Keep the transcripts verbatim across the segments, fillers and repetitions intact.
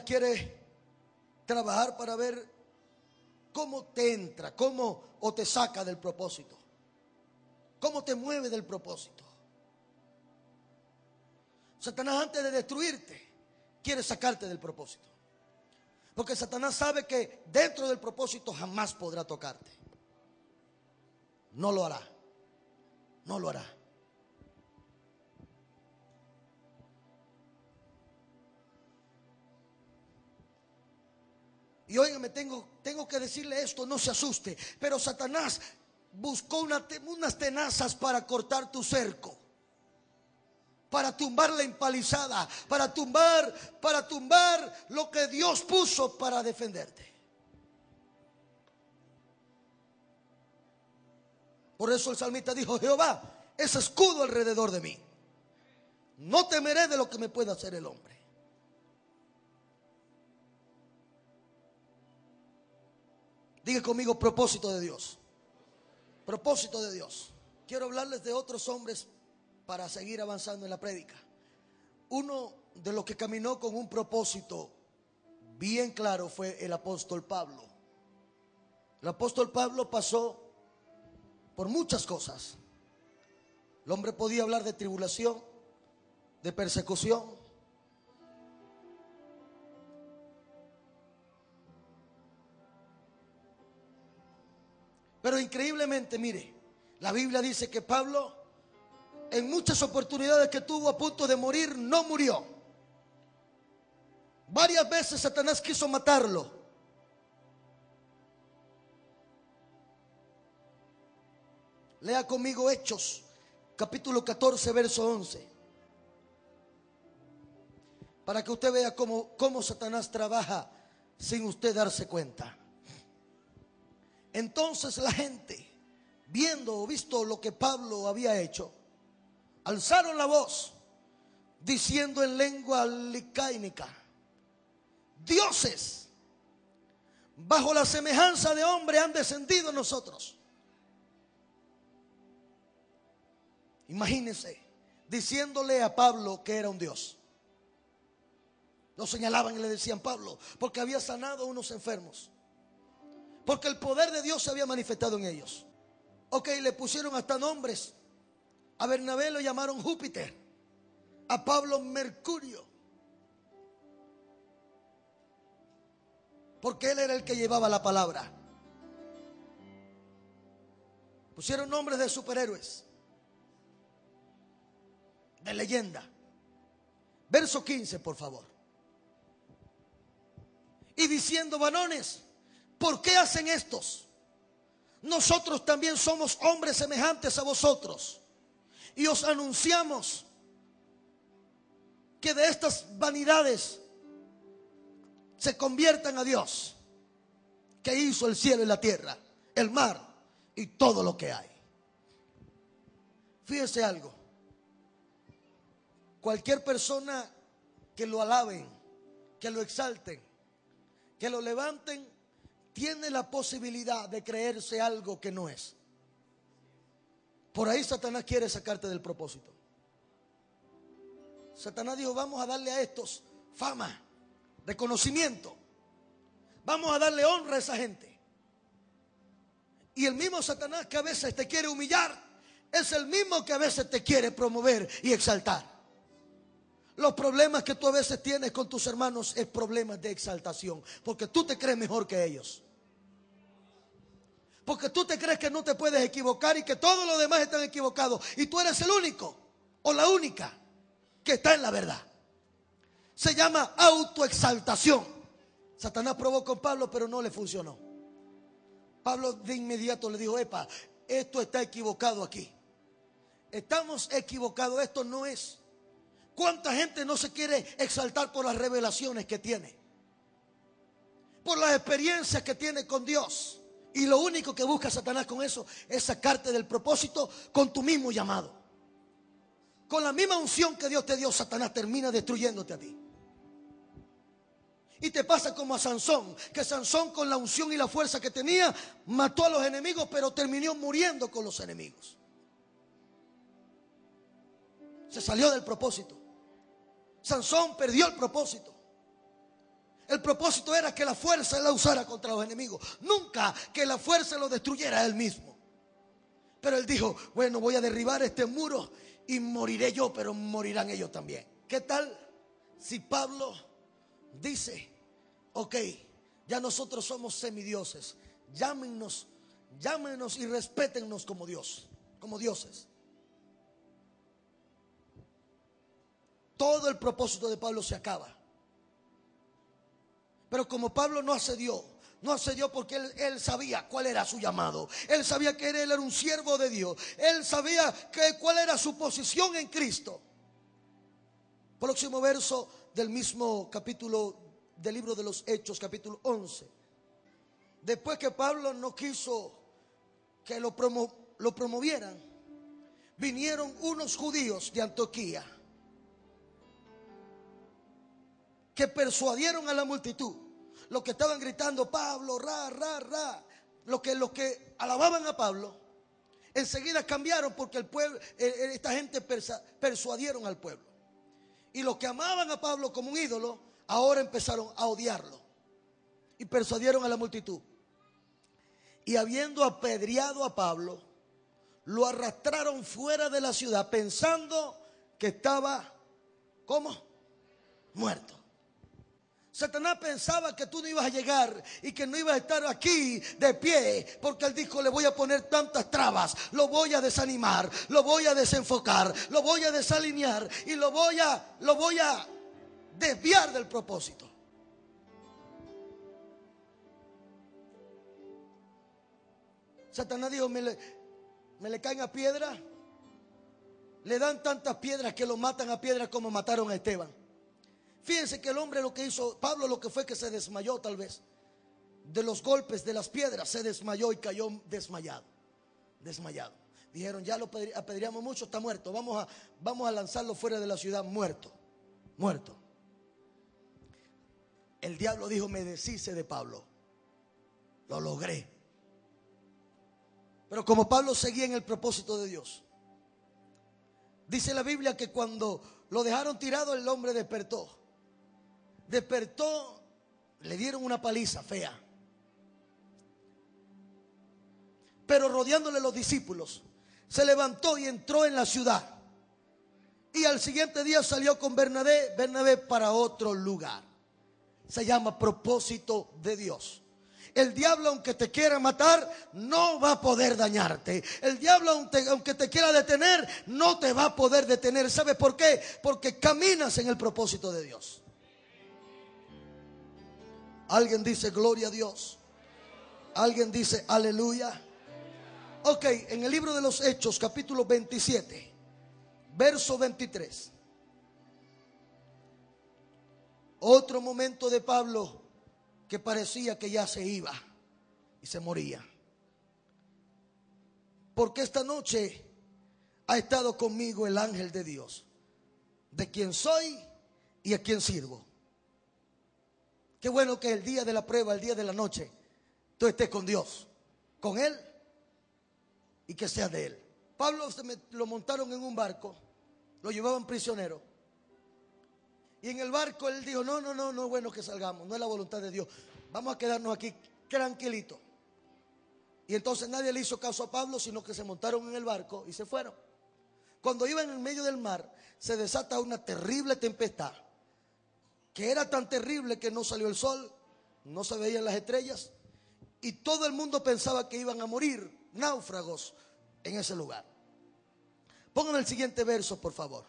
quiere trabajar para ver cómo te entra, cómo o te saca del propósito, cómo te mueve del propósito. Satanás, antes de destruirte, quiere sacarte del propósito, porque Satanás sabe que dentro del propósito jamás podrá tocarte. No lo hará, no lo hará. Y óigame, tengo, tengo que decirle esto, no se asuste, pero Satanás buscó una, unas tenazas para cortar tu cerco, para tumbar la empalizada, para tumbar, para tumbar lo que Dios puso para defenderte. Por eso el salmista dijo: Jehová es escudo alrededor de mí, no temeré de lo que me pueda hacer el hombre. Diga conmigo: propósito de Dios. Propósito de Dios. Quiero hablarles de otros hombres para seguir avanzando en la prédica. Uno de los que caminó con un propósito bien claro fue el apóstol Pablo. El apóstol Pablo pasó por muchas cosas. El hombre podía hablar de tribulación, de persecución. Pero increíblemente, mire, la Biblia dice que Pablo, en muchas oportunidades que tuvo a punto de morir, no murió. Varias veces Satanás quiso matarlo. Lea conmigo Hechos, capítulo catorce, verso once. Para que usted vea cómo, cómo Satanás trabaja sin usted darse cuenta. Entonces la gente, viendo o visto lo que Pablo había hecho, alzaron la voz, diciendo en lengua licáinica: dioses bajo la semejanza de hombre han descendido en nosotros. Imagínense, diciéndole a Pablo que era un dios. Lo señalaban y le decían: Pablo, porque había sanado a unos enfermos, porque el poder de Dios se había manifestado en ellos. Ok, le pusieron hasta nombres. A Bernabé lo llamaron Júpiter, a Pablo Mercurio, porque él era el que llevaba la palabra. Pusieron nombres de superhéroes, de leyenda. Verso quince, por favor. Y diciendo: varones, ¿por qué hacen estos? Nosotros también somos hombres semejantes a vosotros, y os anunciamos que de estas vanidades se conviertan a Dios, que hizo el cielo y la tierra, el mar y todo lo que hay. Fíjese algo: cualquier persona que lo alaben, que lo exalten, que lo levanten, tiene la posibilidad de creerse algo que no es. Por ahí Satanás quiere sacarte del propósito. Satanás dijo: vamos a darle a estos fama, reconocimiento, vamos a darle honra a esa gente. Y el mismo Satanás que a veces te quiere humillar es el mismo que a veces te quiere promover y exaltar. Los problemas que tú a veces tienes con tus hermanos es problemas de exaltación, porque tú te crees mejor que ellos, porque tú te crees que no te puedes equivocar y que todos los demás están equivocados y tú eres el único o la única que está en la verdad. Se llama autoexaltación. Satanás probó con Pablo, pero no le funcionó. Pablo de inmediato le dijo: epa, esto está equivocado aquí. Estamos equivocados, esto no es. ¿Cuánta gente no se quiere exaltar por las revelaciones que tiene, por las experiencias que tiene con Dios? Y lo único que busca Satanás con eso es sacarte del propósito con tu mismo llamado. Con la misma unción que Dios te dio, Satanás termina destruyéndote a ti. Y te pasa como a Sansón, que Sansón, con la unción y la fuerza que tenía, mató a los enemigos, pero terminó muriendo con los enemigos. Se salió del propósito. Sansón perdió el propósito. El propósito era que la fuerza él la usara contra los enemigos, nunca que la fuerza lo destruyera a él mismo. Pero él dijo, bueno, voy a derribar este muro y moriré yo, pero morirán ellos también. ¿Qué tal si Pablo dice, ok, ya nosotros somos semidioses, llámenos, llámenos y respétennos como Dios, como dioses? Todo el propósito de Pablo se acaba. Pero como Pablo no accedió, no accedió porque él, él sabía cuál era su llamado. Él sabía que él era un siervo de Dios. Él sabía que, cuál era su posición en Cristo. Próximo verso del mismo capítulo del libro de los Hechos, capítulo once. Después que Pablo no quiso que lo, promo, lo promovieran, vinieron unos judíos de Antioquía que persuadieron a la multitud. Los que estaban gritando Pablo, ra, ra, ra, los que, los que alababan a Pablo, enseguida cambiaron porque el pueblo, esta gente persa, persuadieron al pueblo. Y los que amaban a Pablo como un ídolo, ahora empezaron a odiarlo y persuadieron a la multitud. Y habiendo apedreado a Pablo, lo arrastraron fuera de la ciudad pensando que estaba, ¿cómo? Muerto. Satanás pensaba que tú no ibas a llegar y que no ibas a estar aquí de pie, porque él dijo, le voy a poner tantas trabas, lo voy a desanimar, lo voy a desenfocar, lo voy a desalinear y lo voy a, lo voy a desviar del propósito. Satanás dijo, me le, me le caen a piedra, le dan tantas piedras que lo matan a piedra como mataron a Esteban. Fíjense que el hombre lo que hizo, Pablo lo que fue que se desmayó tal vez de los golpes de las piedras, se desmayó y cayó desmayado, desmayado. Dijeron, ya lo apedreamos mucho, está muerto, vamos a, vamos a lanzarlo fuera de la ciudad, muerto, muerto. El diablo dijo, me deshice de Pablo, lo logré. Pero como Pablo seguía en el propósito de Dios, dice la Biblia que cuando lo dejaron tirado, el hombre despertó. Despertó, le dieron una paliza fea. Pero rodeándole los discípulos, se levantó y entró en la ciudad. Y al siguiente día salió con Bernabé, Bernabé para otro lugar. Se llama propósito de Dios. El diablo, aunque te quiera matar, no va a poder dañarte. El diablo, aunque, aunque te quiera detener, no te va a poder detener. ¿Sabes por qué? Porque caminas en el propósito de Dios. Alguien dice gloria a Dios. Alguien dice aleluya. Ok, en el libro de los Hechos, capítulo veintisiete, verso veintitrés. Otro momento de Pablo que parecía que ya se iba y se moría. Porque esta noche ha estado conmigo el ángel de Dios, de quien soy y a quien sirvo. Qué bueno que el día de la prueba, el día de la noche, tú estés con Dios, con Él, y que seas de Él. Pablo se me, lo montaron en un barco, lo llevaban prisionero. Y en el barco él dijo, no, no, no, no es bueno que salgamos, no es la voluntad de Dios. Vamos a quedarnos aquí tranquilito. Y entonces nadie le hizo caso a Pablo, sino que se montaron en el barco y se fueron. Cuando iban en medio del mar, se desata una terrible tempestad, que era tan terrible que no salió el sol, no se veían las estrellas, y todo el mundo pensaba que iban a morir náufragos en ese lugar. Pónganme el siguiente verso, por favor.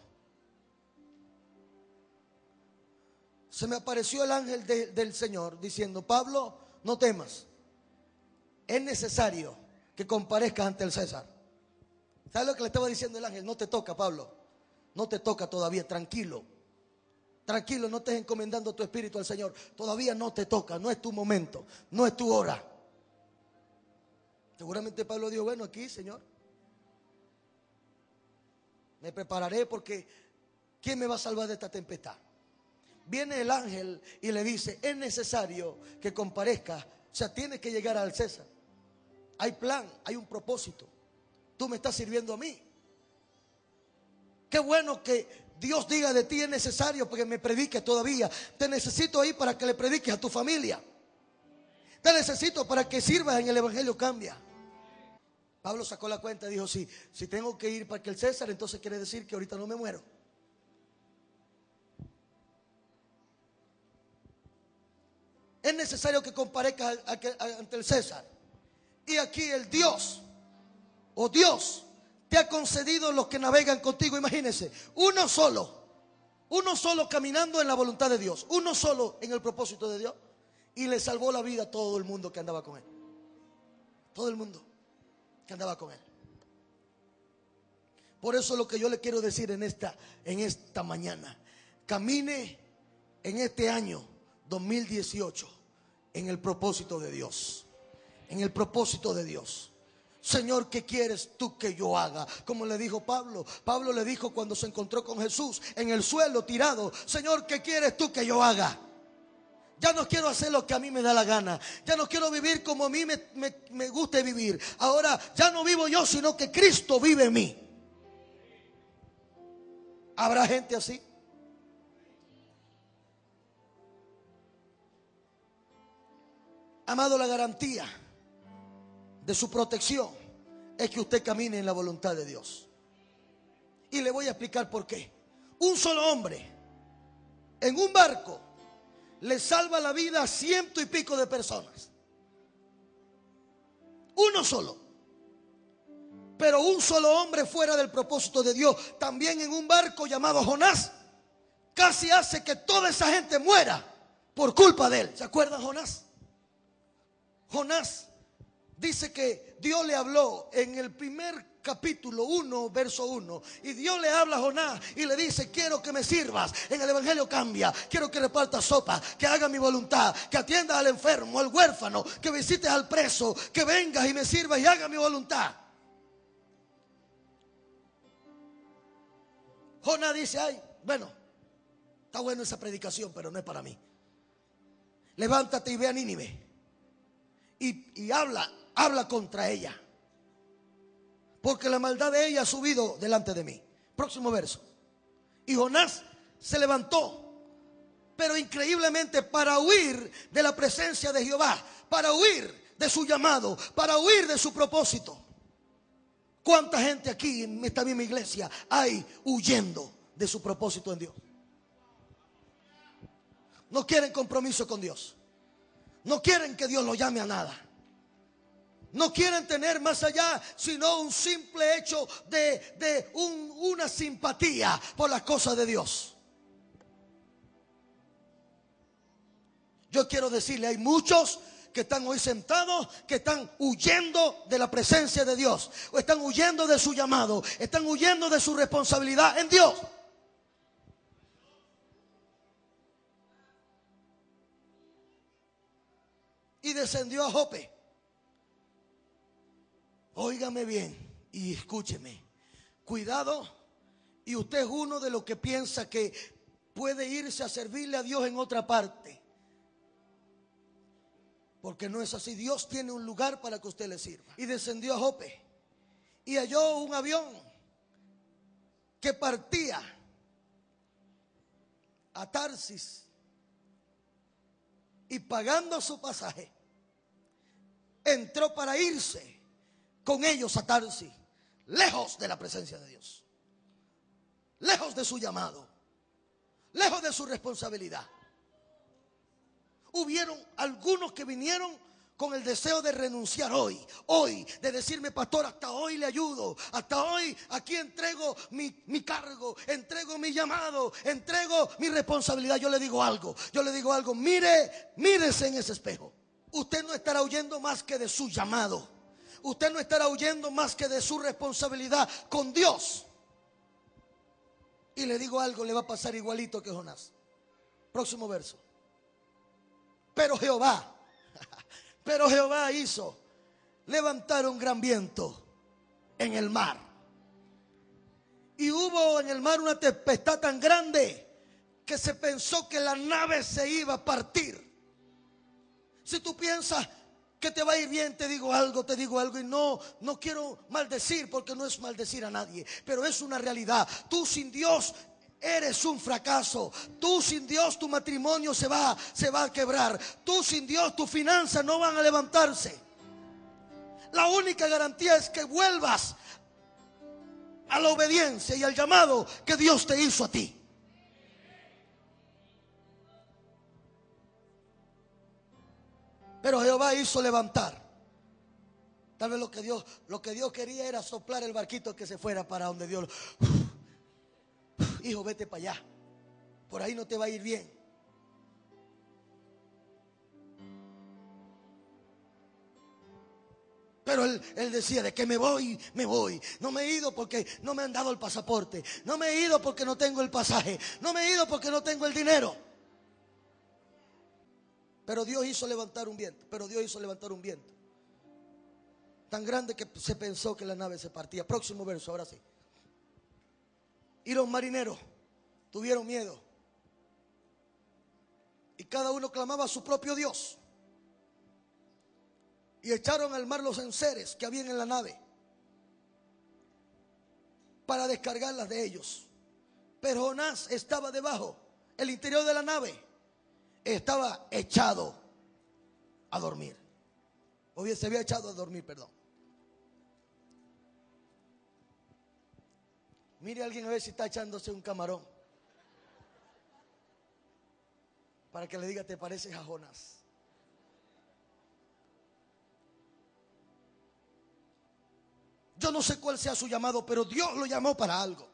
Se me apareció el ángel de, del Señor diciendo, Pablo, no temas, es necesario que comparezcas ante el César. ¿Sabes lo que le estaba diciendo el ángel? No te toca, Pablo, no te toca todavía, tranquilo. Tranquilo, no estés encomendando tu espíritu al Señor. Todavía no te toca, no es tu momento, no es tu hora. Seguramente Pablo dijo, bueno, aquí, Señor, me prepararé porque ¿quién me va a salvar de esta tempestad? Viene el ángel y le dice, es necesario que comparezca. O sea, tienes que llegar al César. Hay plan, hay un propósito. Tú me estás sirviendo a mí. Qué bueno que Dios diga de ti: es necesario porque me prediques todavía. Te necesito ahí para que le prediques a tu familia. Te necesito para que sirvas en el Evangelio Cambia. Pablo sacó la cuenta y dijo: si, si tengo que ir para que el César, entonces quiere decir que ahorita no me muero. Es necesario que comparezcas ante el César. Y aquí el Dios, o Dios, te ha concedido los que navegan contigo. Imagínense, uno solo, uno solo caminando en la voluntad de Dios, uno solo en el propósito de Dios, y le salvó la vida a todo el mundo que andaba con él. Todo el mundo que andaba con él. Por eso lo que yo le quiero decir en esta, en esta mañana: camine en este año dos mil dieciocho en el propósito de Dios. En el propósito de Dios. Señor, ¿qué quieres tú que yo haga? Como le dijo Pablo. Pablo le dijo cuando se encontró con Jesús en el suelo tirado: Señor, ¿qué quieres tú que yo haga? Ya no quiero hacer lo que a mí me da la gana. Ya no quiero vivir como a mí me, me, me gusta vivir. Ahora ya no vivo yo, sino que Cristo vive en mí. ¿Habrá gente así? Amado, la garantía de su protección es que usted camine en la voluntad de Dios. Y le voy a explicar por qué. Un solo hombre en un barco le salva la vida a ciento y pico de personas. Uno solo. Pero un solo hombre fuera del propósito de Dios, también en un barco llamado Jonás, casi hace que toda esa gente muera por culpa de él. ¿Se acuerdan Jonás? Jonás dice que Dios le habló en el primer capítulo uno, verso uno, y Dios le habla a Jonás y le dice: quiero que me sirvas en el Evangelio Cambia, quiero que repartas sopa, que haga mi voluntad, que atiendas al enfermo, al huérfano, que visites al preso, que vengas y me sirvas y haga mi voluntad. Jonás dice: ay, bueno, está buena esa predicación, pero no es para mí. Levántate y ve a Nínive y, y habla, habla contra ella, porque la maldad de ella ha subido delante de mí. Próximo verso. Y Jonás se levantó, pero increíblemente para huir de la presencia de Jehová, para huir de su llamado, para huir de su propósito. ¿Cuánta gente aquí en esta misma iglesia hay huyendo de su propósito en Dios? No quieren compromiso con Dios. No quieren que Dios los llame a nada. No quieren tener más allá sino un simple hecho de, de un, una simpatía por las cosas de Dios. Yo quiero decirle, hay muchos que están hoy sentados, que están huyendo de la presencia de Dios, o están huyendo de su llamado, están huyendo de su responsabilidad en Dios. Y descendió a Jope. Óigame bien y escúcheme. Cuidado, y usted es uno de los que piensa que puede irse a servirle a Dios en otra parte. Porque no es así. Dios tiene un lugar para que usted le sirva. Y descendió a Jope y halló un avión que partía a Tarsis, y pagando su pasaje entró para irse con ellos a Tarsis, lejos de la presencia de Dios, lejos de su llamado, lejos de su responsabilidad. Hubieron algunos que vinieron con el deseo de renunciar hoy, hoy, de decirme: pastor, hasta hoy le ayudo, hasta hoy aquí entrego mi, mi cargo, entrego mi llamado, entrego mi responsabilidad. Yo le digo algo, yo le digo algo, mire, mírese en ese espejo. Usted no estará huyendo más que de su llamado. Usted no estará huyendo más que de su responsabilidad con Dios. Y le digo algo, le va a pasar igualito que Jonás. Próximo verso. Pero Jehová, pero Jehová hizo levantar un gran viento en el mar. Y hubo en el mar una tempestad tan grande que se pensó que la nave se iba a partir. Si tú piensas que te va a ir bien, te digo algo, te digo algo, y no, no quiero maldecir, porque no es maldecir a nadie, pero es una realidad. Tú sin Dios Eres un fracaso. Tú sin Dios tu matrimonio se va, se va a quebrar. Tú sin Dios tus finanzas no van a levantarse. La única garantía es que vuelvas a la obediencia y al llamado que Dios te hizo a ti. Pero Jehová hizo levantar. Tal vez lo que Dios, lo que Dios quería era soplar el barquito que se fuera para donde Dios. Hijo, vete para allá. Por ahí no te va a ir bien. Pero él, él decía, de que me voy, me voy. No me he ido porque no me han dado el pasaporte. No me he ido porque no tengo el pasaje. No me he ido porque no tengo el dinero. Pero Dios hizo levantar un viento. Pero Dios hizo levantar un viento tan grande que se pensó que la nave se partía. Próximo verso, ahora sí. Y los marineros tuvieron miedo. Y cada uno clamaba a su propio Dios. Y echaron al mar los enseres que habían en la nave para descargarlas de ellos. Pero Jonás estaba debajo. El interior de la nave estaba echado a dormir. O bien se había echado a dormir, perdón. Mire a alguien a ver si está echándose un camarón, para que le diga, te pareces a Jonás. Yo no sé cuál sea su llamado, pero Dios lo llamó para algo.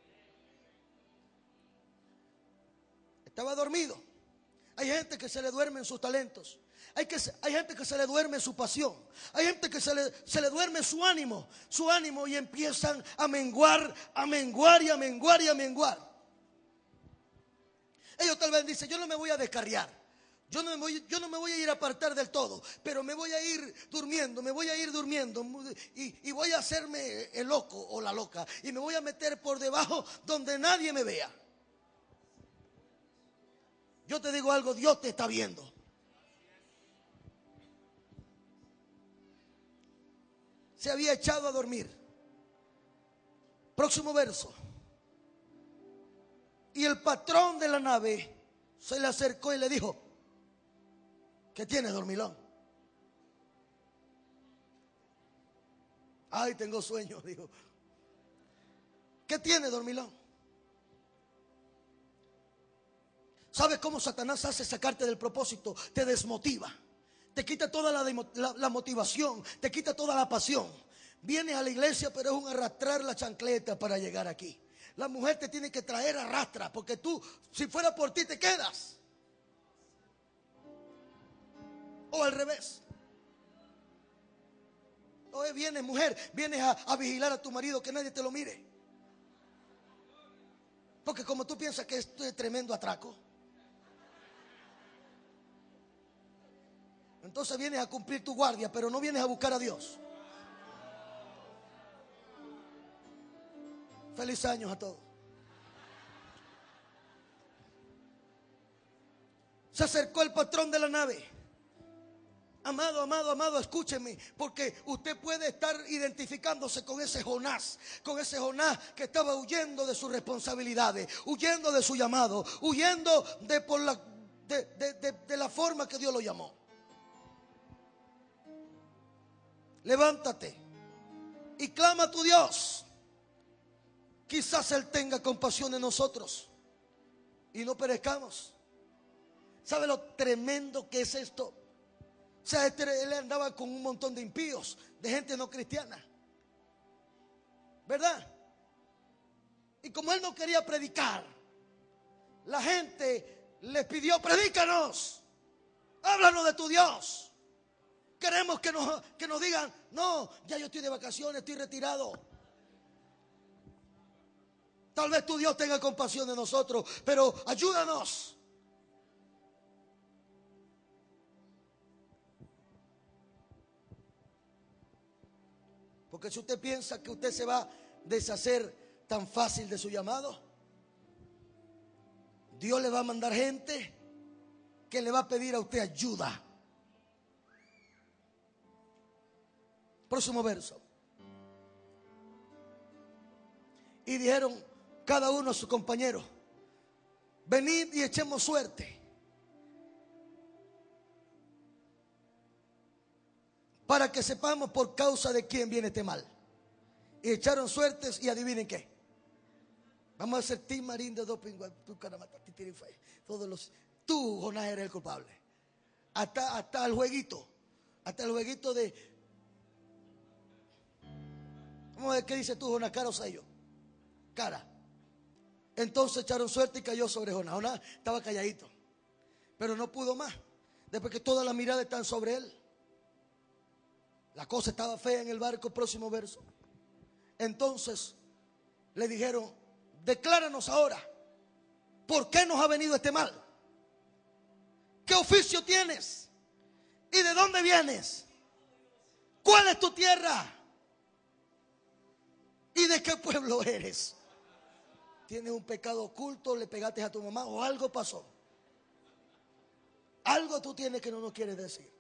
Estaba dormido. Hay gente que se le duermen sus talentos. Hay, que, hay gente que se le duerme su pasión. Hay gente que se le, se le duerme su ánimo. Su ánimo y empiezan a menguar, a menguar y a menguar y a menguar. Ellos tal vez dicen, yo no me voy a descarriar. Yo no, me voy, yo no me voy a ir a apartar del todo, pero me voy a ir durmiendo, me voy a ir durmiendo y, y voy a hacerme el loco o la loca y me voy a meter por debajo donde nadie me vea. Yo te digo algo, Dios te está viendo. Se había echado a dormir. Próximo verso. Y el patrón de la nave se le acercó y le dijo, ¿qué tienes, dormilón? Ay, tengo sueño, dijo. ¿Qué tienes, dormilón? ¿Sabes cómo Satanás hace sacarte del propósito? Te desmotiva. Te quita toda la, la, la motivación. Te quita toda la pasión. Vienes a la iglesia, pero es un arrastrar la chancleta para llegar aquí. La mujer te tiene que traer arrastra, porque tú, si fuera por ti, te quedas. O al revés. Hoy vienes, mujer, vienes a, a vigilar a tu marido, que nadie te lo mire. Porque como tú piensas que esto es tremendo atraco, entonces vienes a cumplir tu guardia, pero no vienes a buscar a Dios. Feliz años a todos. Se acercó el patrón de la nave. Amado, amado, amado, escúcheme, porque usted puede estar identificándose con ese Jonás, con ese Jonás que estaba huyendo de sus responsabilidades, huyendo de su llamado, huyendo de, por la, de, de, de, de la forma que Dios lo llamó. Levántate y clama a tu Dios. Quizás Él tenga compasión de nosotros y no perezcamos. ¿Sabe lo tremendo que es esto? O sea, este, él andaba con un montón de impíos, de gente no cristiana, ¿verdad? Y como él no quería predicar, la gente les pidió, predícanos, háblanos de tu Dios. Queremos que nos, que nos digan, no, ya yo estoy de vacaciones, estoy retirado. Tal vez tu Dios tenga compasión de nosotros, pero ayúdanos. Porque si usted piensa que usted se va a deshacer tan fácil de su llamado, Dios le va a mandar gente que le va a pedir a usted ayuda. Próximo verso. Y dijeron, cada uno a su compañero: venid y echemos suerte, para que sepamos por causa de quién viene este mal. Y echaron suertes, y adivinen qué. Vamos a hacer Tim Marín de doping. Todos los, tú, Jonás, eres el culpable. Hasta, hasta el jueguito. Hasta el jueguito de. Vamos a ver qué dice tú, Jonás, cara o sello. Cara. Entonces echaron suerte y cayó sobre Jonás. Jonás estaba calladito, pero no pudo más. Después que toda la mirada están sobre él. La cosa estaba fea en el barco. Próximo verso. Entonces le dijeron: decláranos ahora, ¿por qué nos ha venido este mal? ¿Qué oficio tienes? ¿Y de dónde vienes? ¿Cuál es tu tierra? ¿Y de qué pueblo eres? ¿Tienes un pecado oculto? ¿Le pegaste a tu mamá? ¿O algo pasó? Algo tú tienes que no nos quieres decir.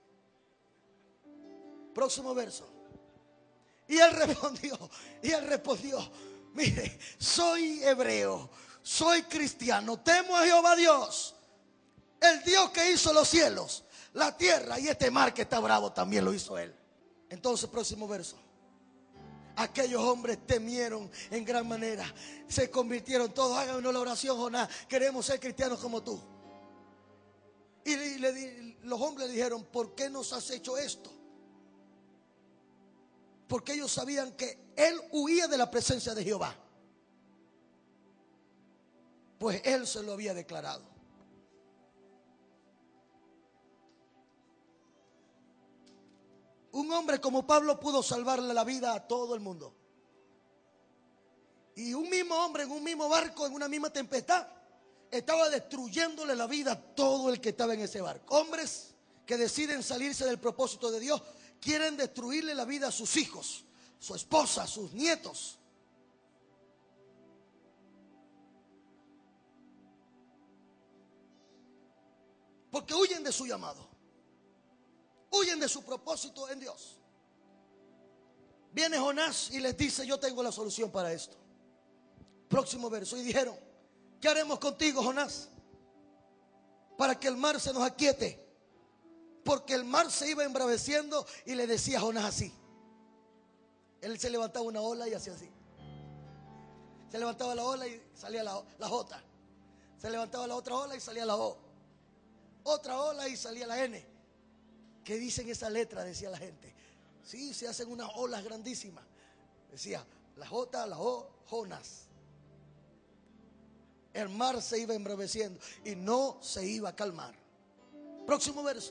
Próximo verso. Y él respondió, y él respondió: mire, soy hebreo, soy cristiano, temo a Jehová Dios, el Dios que hizo los cielos, la tierra y este mar que está bravo también lo hizo él. Entonces, próximo verso. Aquellos hombres temieron en gran manera, se convirtieron todos. Háganos la oración, Jonás, queremos ser cristianos como tú. Y le, le, los hombres le dijeron: ¿por qué nos has hecho esto? Porque ellos sabían que él huía de la presencia de Jehová, pues él se lo había declarado. Un hombre como Pablo pudo salvarle la vida a todo el mundo. Y un mismo hombre en un mismo barco, en una misma tempestad, estaba destruyéndole la vida a todo el que estaba en ese barco. Hombres que deciden salirse del propósito de Dios quieren destruirle la vida a sus hijos, su esposa, sus nietos. Porque huyen de su llamado, huyen de su propósito en Dios. Viene Jonás y les dice: yo tengo la solución para esto. Próximo verso. Y dijeron: ¿qué haremos contigo, Jonás, para que el mar se nos aquiete? Porque el mar se iba embraveciendo. Y le decía a Jonás así. Él se levantaba una ola y hacía así. Se levantaba la ola y salía la, la J. Se levantaba la otra ola y salía la O. Otra ola y salía la N. ¿Qué dicen esa letra? Decía la gente. Sí, se hacen unas olas grandísimas. Decía la J, la O, Jonás. El mar se iba embraveciendo y no se iba a calmar. Próximo verso.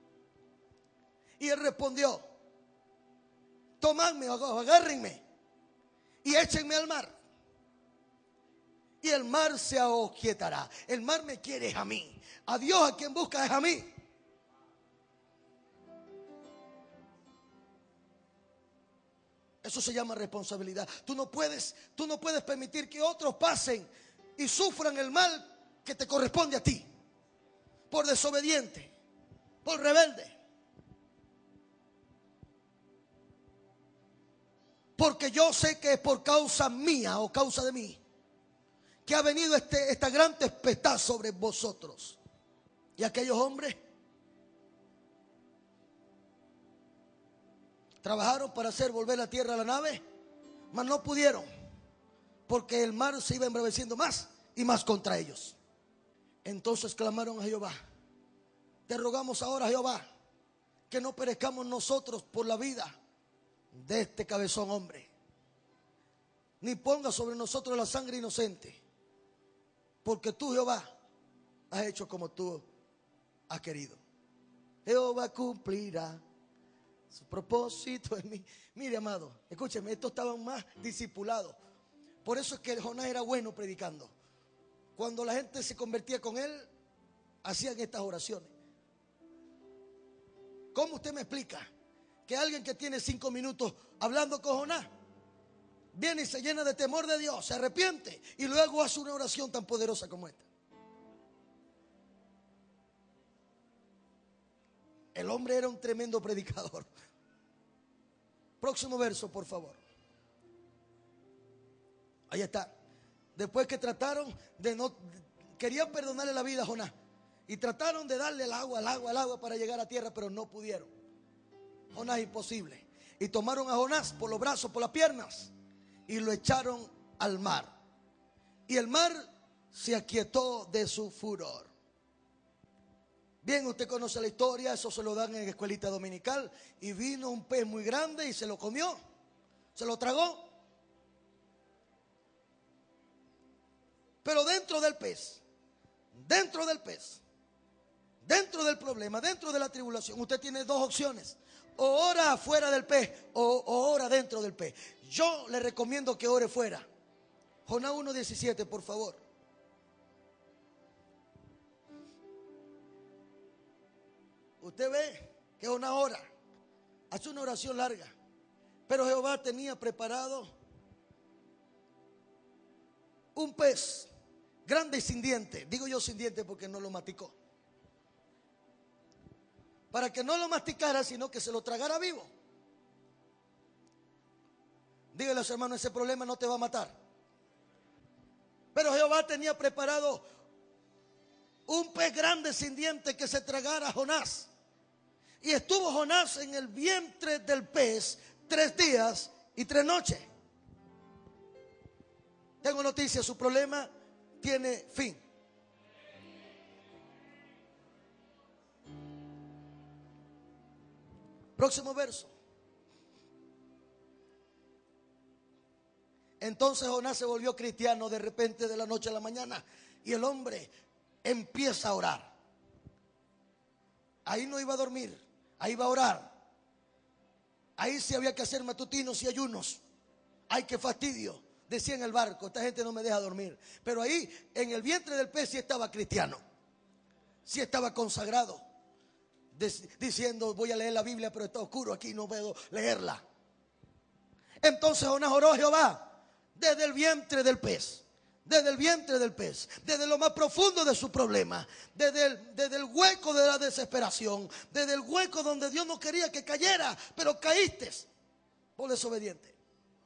Y él respondió: tomadme, agárrenme y échenme al mar, y el mar se aquietará. El mar me quiere es a mí. A Dios a quien busca es a mí. Eso se llama responsabilidad. Tú no puedes, tú no puedes permitir que otros pasen y sufran el mal que te corresponde a ti, por desobediente, por rebelde. Porque yo sé que es por causa mía o causa de mí que ha venido este, esta gran tempestad sobre vosotros. Y aquellos hombres trabajaron para hacer volver la tierra a la nave, mas no pudieron, porque el mar se iba embraveciendo más y más contra ellos. Entonces clamaron a Jehová: te rogamos ahora, Jehová, que no perezcamos nosotros por la vida de este cabezón hombre, ni ponga sobre nosotros la sangre inocente, porque tú, Jehová, has hecho como tú has querido. Jehová cumplirá su propósito en mí. Mire, amado, escúcheme, estos estaban más discipulados. Por eso es que Jonás era bueno predicando. Cuando la gente se convertía con él, hacían estas oraciones. ¿Cómo usted me explica que alguien que tiene cinco minutos hablando con Jonás viene y se llena de temor de Dios, se arrepiente y luego hace una oración tan poderosa como esta? El hombre era un tremendo predicador. Próximo verso, por favor. Ahí está. Después que trataron de no, querían perdonarle la vida a Jonás. Y trataron de darle el agua, el agua, el agua para llegar a tierra, pero no pudieron. Jonás, imposible. Y tomaron a Jonás por los brazos, por las piernas, y lo echaron al mar. Y el mar se aquietó de su furor. Bien, usted conoce la historia, eso se lo dan en escuelita dominical. Y vino un pez muy grande y se lo comió, se lo tragó. Pero dentro del pez, dentro del pez, dentro del problema, dentro de la tribulación, usted tiene dos opciones: o ora fuera del pez o, o ora dentro del pez. Yo le recomiendo que ore fuera. Jonás uno diecisiete, por favor. Usted ve que Jonás ora, hace una oración larga, pero Jehová tenía preparado un pez grande y sin diente. Digo yo sin diente porque no lo masticó. Para que no lo masticara, sino que se lo tragara vivo. Dígale a su hermano: ese problema no te va a matar. Pero Jehová tenía preparado un pez grande sin diente que se tragara a Jonás. Y estuvo Jonás en el vientre del pez tres días y tres noches. Tengo noticias: su problema tiene fin. Próximo verso. Entonces Jonás se volvió cristiano de repente, de la noche a la mañana, y el hombre empieza a orar. Ahí no iba a dormir, ahí iba a orar. Ahí sí había que hacer matutinos y ayunos. Ay, qué fastidio, decía en el barco: esta gente no me deja dormir. Pero ahí en el vientre del pez sí estaba cristiano, sí estaba consagrado, diciendo: voy a leer la Biblia, pero está oscuro aquí, no puedo leerla. Entonces Jonás oró a Jehová desde el vientre del pez, desde el vientre del pez, desde lo más profundo de su problema, desde el, desde el hueco de la desesperación, desde el hueco donde Dios no quería que cayera, pero caíste por desobediente.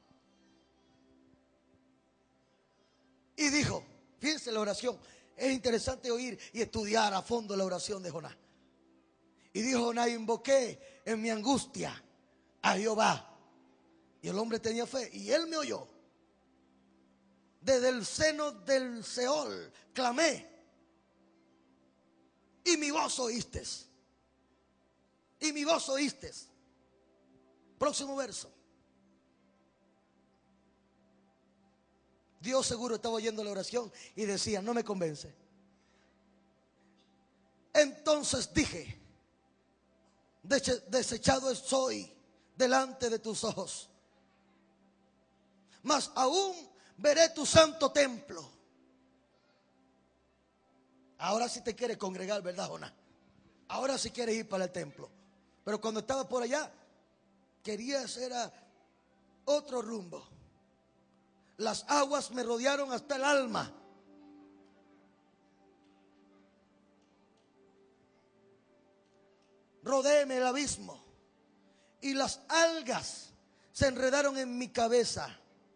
Y dijo, fíjense la oración, es interesante oír y estudiar a fondo la oración de Jonás. Y dijo Jonás: invoqué en mi angustia a Jehová. Y el hombre tenía fe y él me oyó. Desde el seno del Seol clamé y mi voz oíste. Y mi voz oíste. Próximo verso. Dios seguro estaba oyendo la oración y decía: no me convence. Entonces dije: desechado estoy delante de tus ojos, mas aún veré tu santo templo. Ahora sí te quieres congregar, ¿verdad, Jonás? Ahora sí quieres ir para el templo. Pero cuando estaba por allá, querías era otro rumbo. Las aguas me rodearon hasta el alma. Rodéeme el abismo y las algas se enredaron en mi cabeza.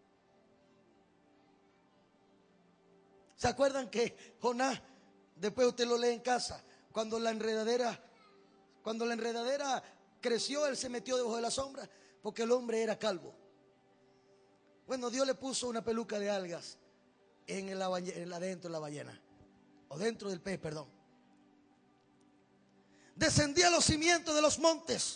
¿Se acuerdan que Jonás, después usted lo lee en casa, cuando la enredadera, cuando la enredadera creció, él se metió debajo de la sombra porque el hombre era calvo? Bueno, Dios le puso una peluca de algas en la, en la dentro de la ballena, o dentro del pez, perdón. Descendí a los cimientos de los montes.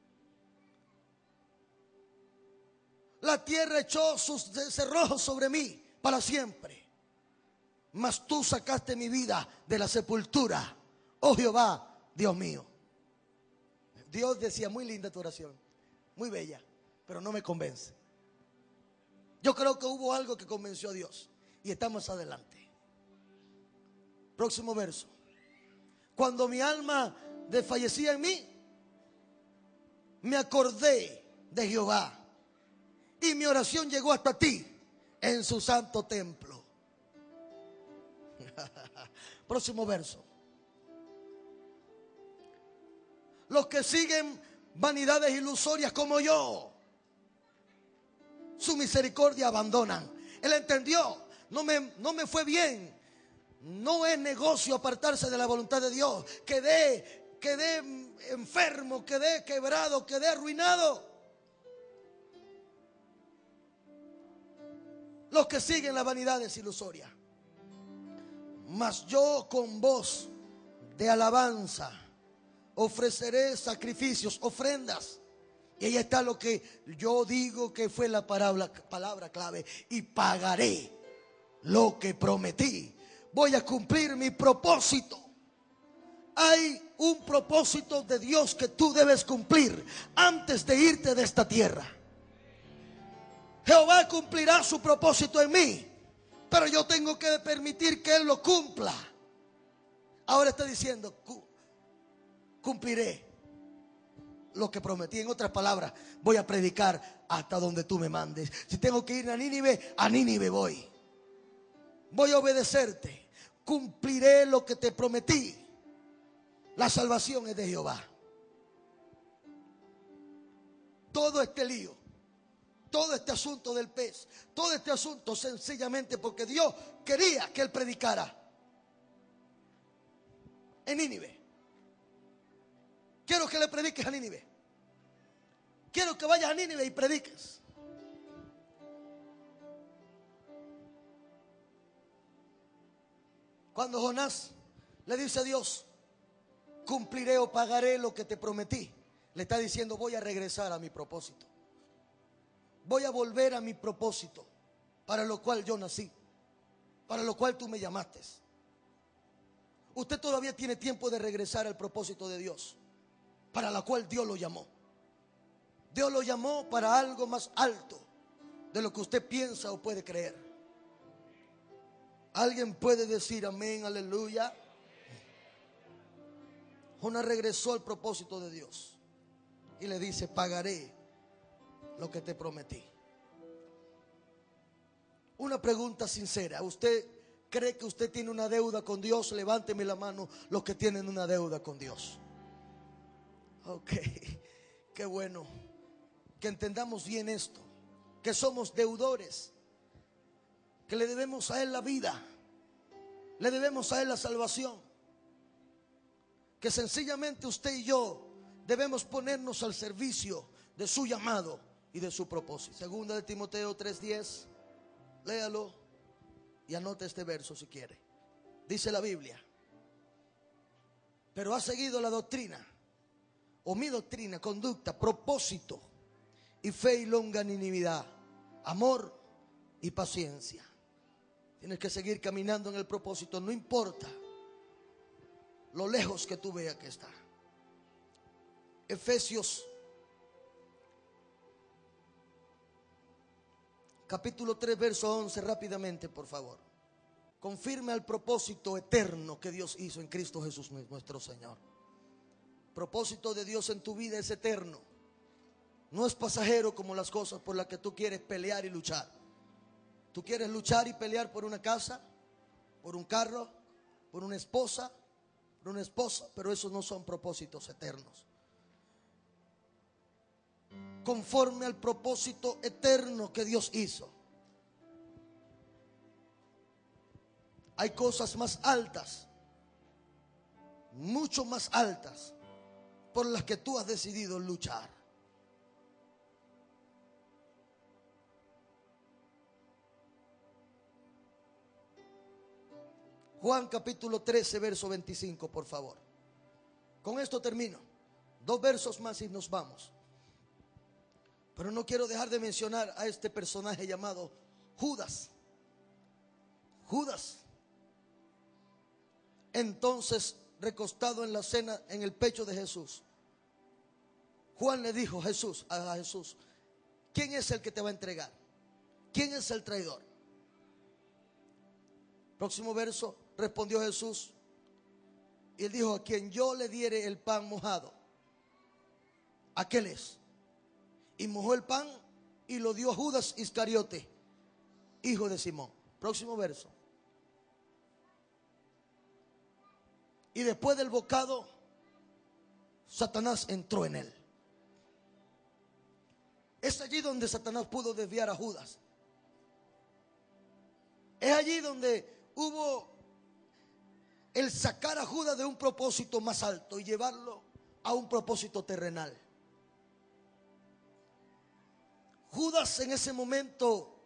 La tierra echó sus cerrojos sobre mí para siempre. Mas tú sacaste mi vida de la sepultura, oh Jehová, Dios mío. Dios decía: muy linda tu oración, muy bella, pero no me convence. Yo creo que hubo algo que convenció a Dios y estamos adelante. Próximo verso. Cuando mi alma desfallecía en mí, me acordé de Jehová y mi oración llegó hasta ti en su santo templo. Próximo verso. Los que siguen vanidades ilusorias como yo, su misericordia abandonan. Él entendió: no me, no me fue bien. No es negocio apartarse de la voluntad de Dios. Quedé, quedé enfermo, quedé quebrado, quedé arruinado. Los que siguen la vanidad es ilusoria. Mas yo con voz de alabanza ofreceré sacrificios, ofrendas. Y ahí está lo que yo digo que fue la palabra, palabra clave. Y pagaré lo que prometí. Voy a cumplir mi propósito. Hay un propósito de Dios que tú debes cumplir antes de irte de esta tierra. Jehová cumplirá su propósito en mí, pero yo tengo que permitir que Él lo cumpla. Ahora está diciendo, cumpliré lo que prometí. En otras palabras, voy a predicar hasta donde tú me mandes. Si tengo que ir a Nínive, a Nínive voy. Voy a obedecerte. Cumpliré lo que te prometí. La salvación es de Jehová. Todo este lío, todo este asunto del pez, todo este asunto sencillamente porque Dios quería que él predicara en Nínive. Quiero que le prediques a Nínive. Quiero que vayas a Nínive y prediques. Cuando Jonás le dice a Dios, cumpliré o pagaré lo que te prometí, le está diciendo, voy a regresar a mi propósito. Voy a volver a mi propósito para lo cual yo nací, para lo cual tú me llamaste. Usted todavía tiene tiempo de regresar al propósito de Dios, para la cual Dios lo llamó. Dios lo llamó para algo más alto de lo que usted piensa o puede creer. ¿Alguien puede decir amén, aleluya? Jonás regresó al propósito de Dios y le dice, pagaré lo que te prometí. Una pregunta sincera. ¿Usted cree que usted tiene una deuda con Dios? Levánteme la mano los que tienen una deuda con Dios. Ok, qué bueno que entendamos bien esto, que somos deudores, que le debemos a Él la vida, le debemos a Él la salvación, que sencillamente usted y yo debemos ponernos al servicio de su llamado y de su propósito. Segunda de Timoteo tres diez, léalo y anote este verso si quiere. Dice la Biblia, pero ha seguido la doctrina, o mi doctrina, conducta, propósito y fe y longanimidad, amor y paciencia. Tienes que seguir caminando en el propósito, no importa lo lejos que tú veas que está. Efesios capítulo tres verso once, rápidamente por favor. Confirma el propósito eterno que Dios hizo en Cristo Jesús nuestro Señor. Propósito de Dios en tu vida es eterno. No es pasajero como las cosas por las que tú quieres pelear y luchar. Tú quieres luchar y pelear por una casa, por un carro, por una esposa, por una esposa, pero esos no son propósitos eternos. Conforme al propósito eterno que Dios hizo, hay cosas más altas, mucho más altas, por las que tú has decidido luchar. Juan capítulo trece verso veinticinco, por favor. Con esto termino. Dos versos más y nos vamos. Pero no quiero dejar de mencionar a este personaje llamado Judas. Judas. Entonces, recostado en la cena, en el pecho de Jesús, Juan le dijo Jesús, a Jesús, ¿quién es el que te va a entregar? ¿Quién es el traidor? Próximo verso, respondió Jesús y él dijo, a quien yo le diere el pan mojado, aquel es. Y mojó el pan y lo dio a Judas Iscariote, hijo de Simón. Próximo verso. Y después del bocado, Satanás entró en él. Es allí donde Satanás pudo desviar a Judas. Es allí donde hubo el sacar a Judas de un propósito más alto y llevarlo a un propósito terrenal. Judas en ese momento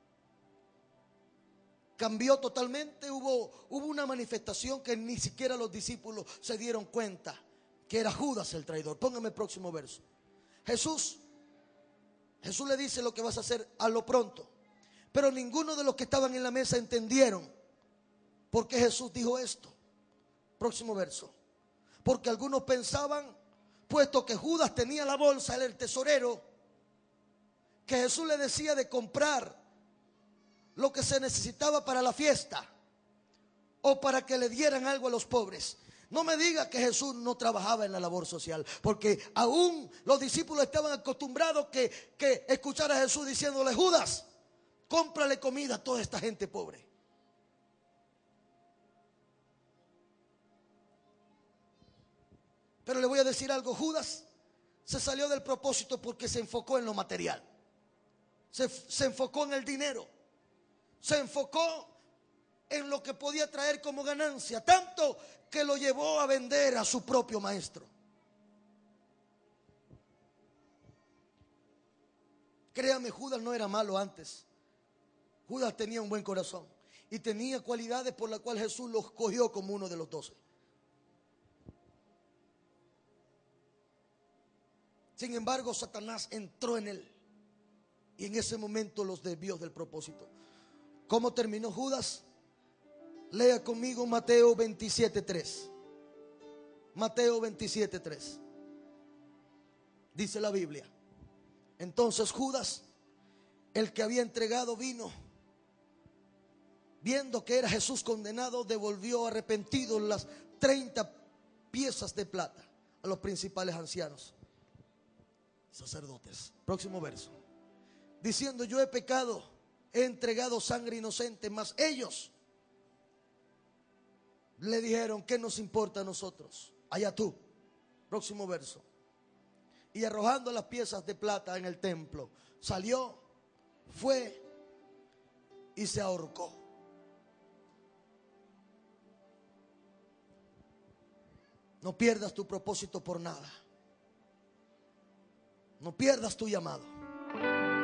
cambió totalmente. Hubo, hubo una manifestación que ni siquiera los discípulos se dieron cuenta que era Judas el traidor. Póngame el próximo verso. Jesús, Jesús le dice lo que vas a hacer a lo pronto. Pero ninguno de los que estaban en la mesa entendieron por qué Jesús dijo esto. Próximo verso. Porque algunos pensaban, puesto que Judas tenía la bolsa, él era el tesorero, que Jesús le decía de comprar lo que se necesitaba para la fiesta o para que le dieran algo a los pobres. No me diga que Jesús no trabajaba en la labor social, porque aún los discípulos estaban acostumbrados que, que escuchar a Jesús diciéndole: Judas, cómprale comida a toda esta gente pobre. Pero le voy a decir algo: Judas se salió del propósito porque se enfocó en lo material. Se, se enfocó en el dinero. Se enfocó en lo que podía traer como ganancia, tanto que lo llevó a vender a su propio maestro. Créame, Judas no era malo antes. Judas tenía un buen corazón y tenía cualidades por las cuales Jesús lo escogió como uno de los doce. Sin embargo, Satanás entró en él y en ese momento los desvió del propósito. ¿Cómo terminó Judas? Lea conmigo Mateo veintisiete tres. Mateo veintisiete tres. Dice la Biblia: entonces Judas, el que había entregado vino, viendo que era Jesús condenado, devolvió arrepentido las treinta piezas de plata a los principales ancianos, sacerdotes. Próximo verso. Diciendo: yo he pecado, he entregado sangre inocente. Mas ellos le dijeron: ¿qué nos importa a nosotros? Allá tú. Próximo verso. Y arrojando las piezas de plata en el templo, salió, fue y se ahorcó. No pierdas tu propósito por nada. No pierdas tu llamado.